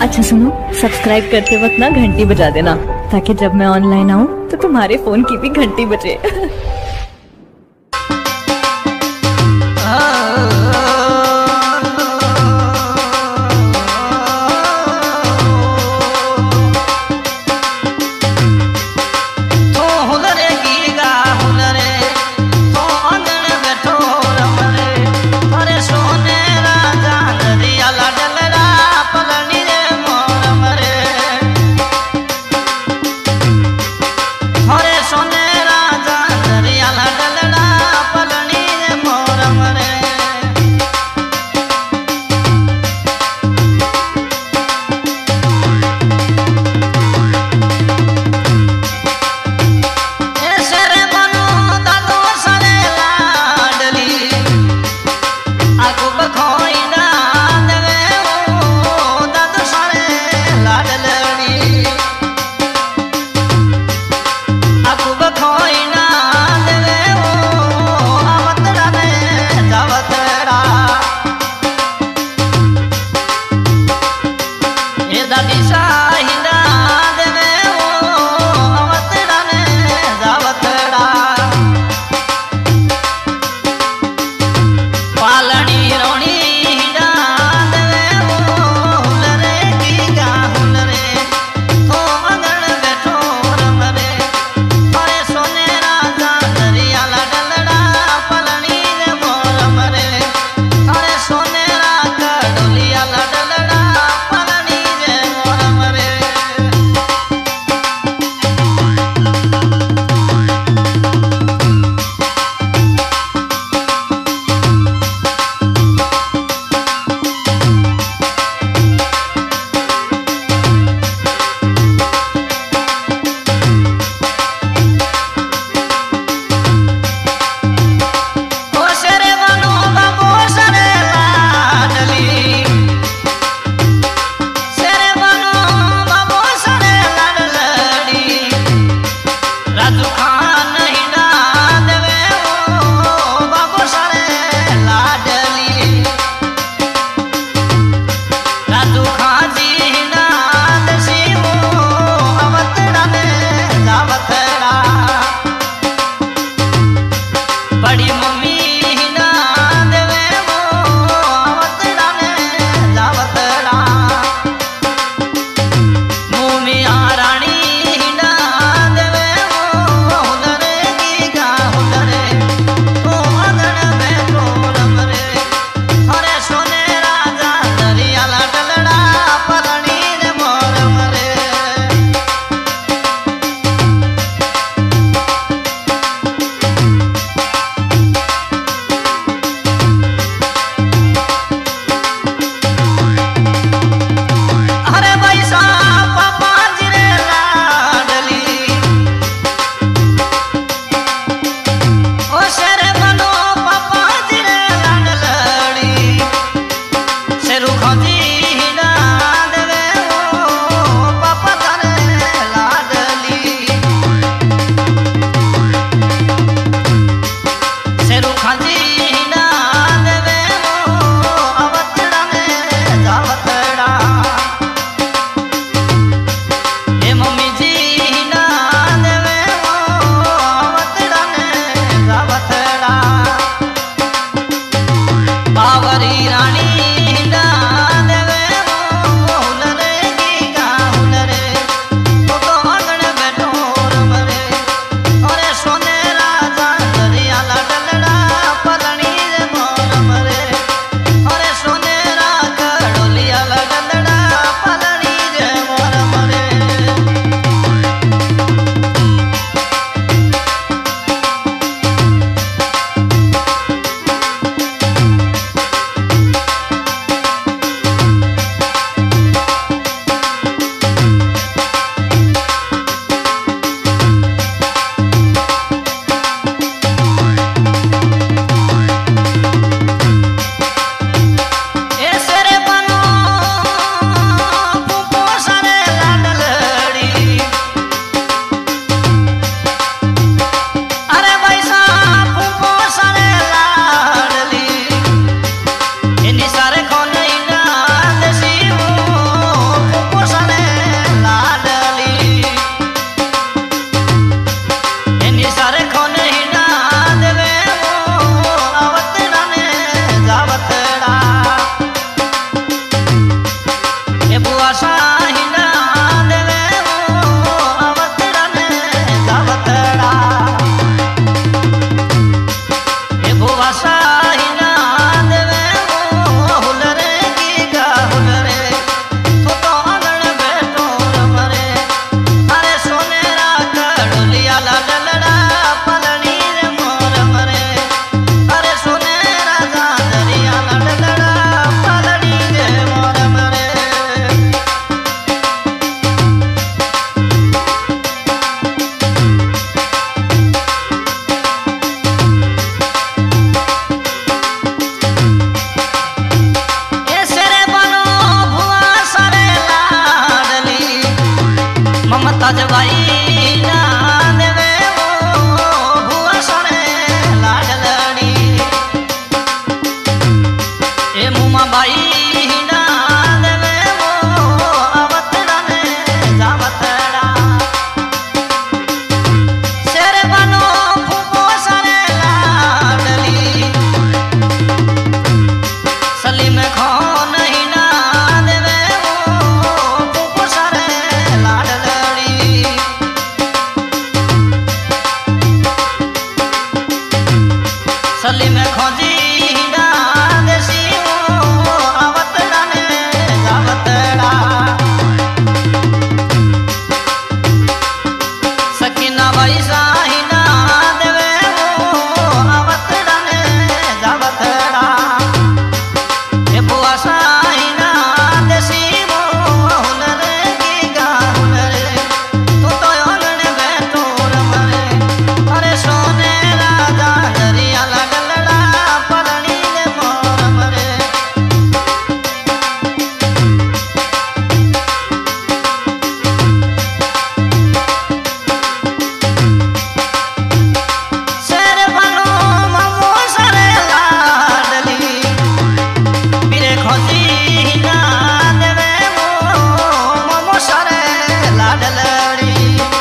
अच्छा सुनो, सब्सक्राइब करते वक्त ना घंटी बजा देना, ताकि जब मैं ऑनलाइन आऊँ तो तुम्हारे फोन की भी घंटी बजे। सोने राजा राजबाई ना देवे वो भुआ सरे लाडलड़ी ए मुमा बाई ना देवे वो अवतड़ा ने जावतड़ा शेर बनो फूफो सरे लाडली सलीम खान ही ना देवे वो फूफो सरे लाडलड़ी सलीम खोजी ना देसी वो अवतड़ा ने जावतड़ा सकीना बाई साही ना देवे वो अवतड़ा ने जावतड़ा ए बुआ साही ना देसी वो हुनर की गा हुनर तू तो ओलण बैठो रमरे अरे सोने राजा दरिया लगलड़ा परणी ने मोर मरे शेर बनो ममो सरे लाडली बिरे खोजी ना देवे वो ममो सरे लाडलड़ी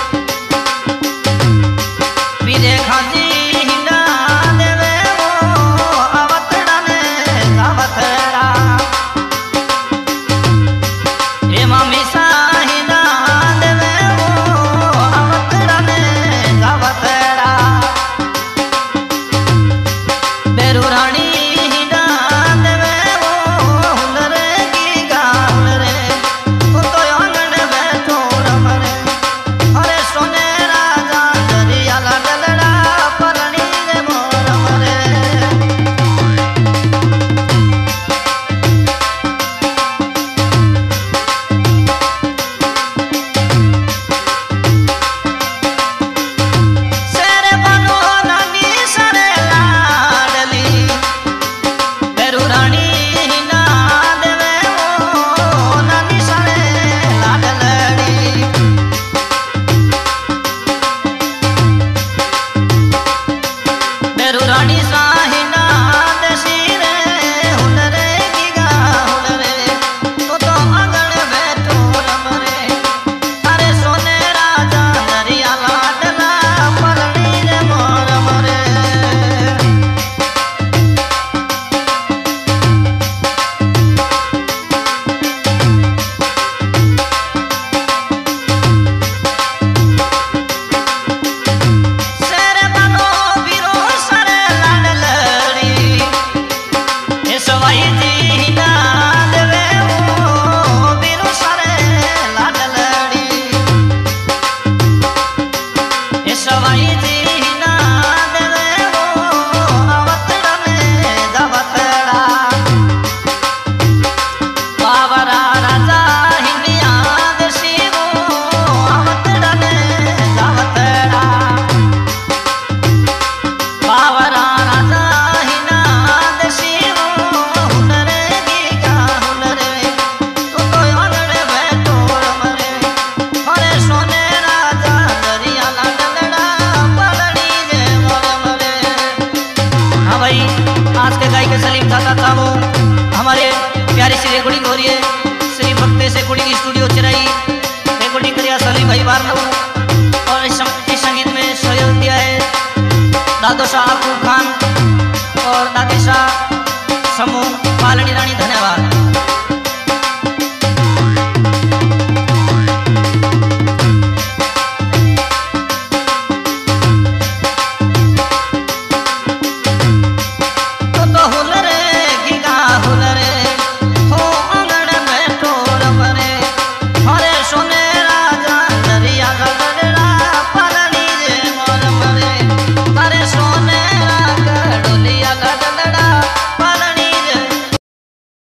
बिरे खोजी ना देवे वो अवतड़ा ने जावतड़ा ए मामी साही ना देवे वो अवतड़ा ने जावतड़ा बेरू रानी ना देवे वो हुनर की गा हुनरे तू तो आंगन बैठो रमरे अरे सोने राजा दरिया लगलड़ा परणी ने मोर मरे शेर बनो नानी सरे लाडली बेरू रानी ना देवे वो नानी सरे लाडलड़ी बेरू रानी साही ना देसी रे हुनरे की गा हुनरे तू तो आंगन बैठो रमरे अरे सोने राजा दरिया लाडला परणी रे मोर मरे शेर बनो वीरो सरे लाडलड़ी ए सवाई जी ना देवे वो वीरो सरे लाडलड़ी ए सवाई जी ना देवे वो अवतड़ा ने जावतड़ा बावरा राजा हिंदिया देसी वो अवतड़ा ने जावतड़ा बावरा राजा हिना देसी वो हुनर की गा हुनरे तू तो आंगन बैठो रमरे अरे सोने राजा दरिया लगलड़ा परणी ने मोर मरे हाँ भाई, आज के गायक सलीम चाचा था वो हमारे प्यारी सी रिकॉर्डिंग हो रही है श्री भक्ति से रिकॉर्डिंग स्टूडियो चिराई रिकॉर्डिंग करिया सलीम भाई बारनऊ और इस संगीत में सहयोग दिया है दादो शाह अकूब खान और दादी शाह समूह पालनी रानी। धन्यवाद।